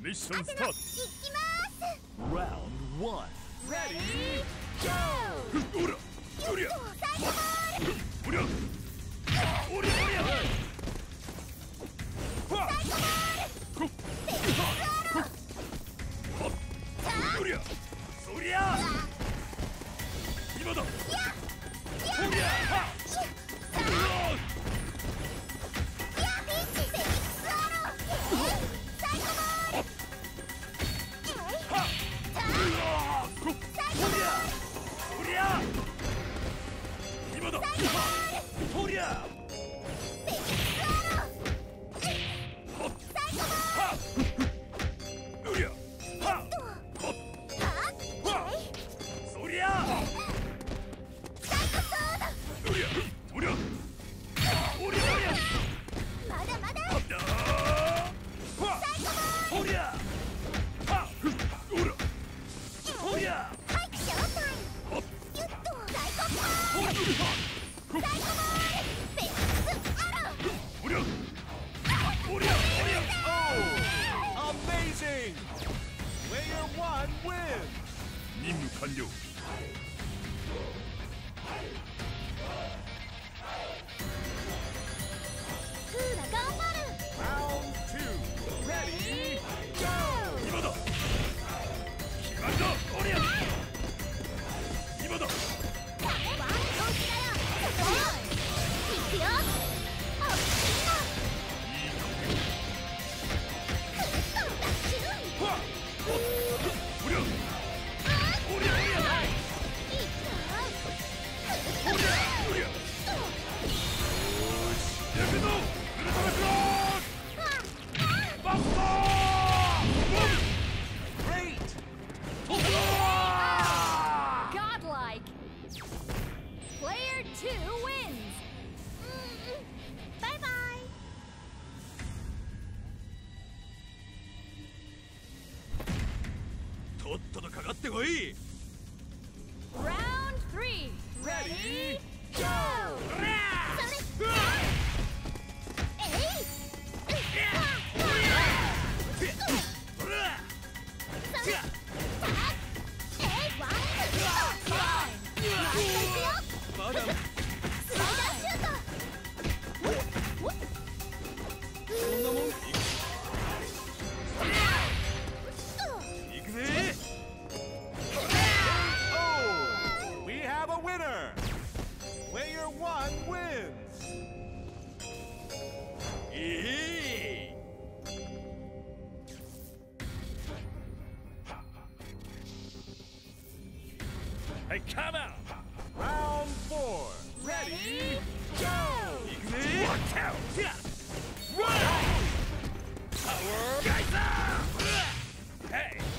ミッションスタート。 行きます。 Round 1 Ready, go! おらおりゃ最後ボール。 おりゃおりゃおりゃは最後ボール。 こベースアロー。 おりゃそりゃ今だおりゃはピンチ。ベースアロー。最後ボール。 こおりゃおりゃ今だおりゃベースアロー。最後ボはおりゃはそりゃ最後ソード。 おりゃおりゃおりゃおりゃまだまだ。 はおりゃはおらおりゃはい、ショータイム。ゆっと最後ボール。 おりゃ最後ボール。ベースアロー。 おりゃおりゃおりゃ Oh! Amazing! Player 1 wins! 任務完了。 クーラ頑張る。 Round 2. Ready, go! 今だ決まりだおりゃ今だワンコースだよ。そこ行くよ。おっきいの。クッとダッシュ。 はおりゃおりゃおりゃいいか。 おりゃおりゃやけどウルトラクローバスター Great! トップだ Godlike! Player 2 wins! バイバイ。 とっととかかってこい Round 3! Ready, go! それ。えい。 おらそれ。ワンツー。ワンといくよ。 まだスライダーシュート。 そんなもん行くぜ Oh! We have a winner! Player 1 wins! ええはいカモン Round 4. Ready, go! 行くぜワッチャウワッパワーガイザーヘイ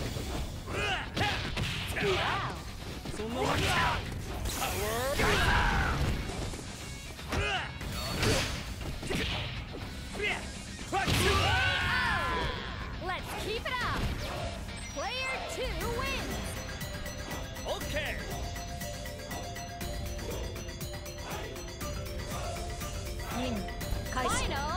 そんなもんワッチャウパワーガイザーワッチャ Let's keep it up! Player 2 wins! ウオッケー任務開始。Final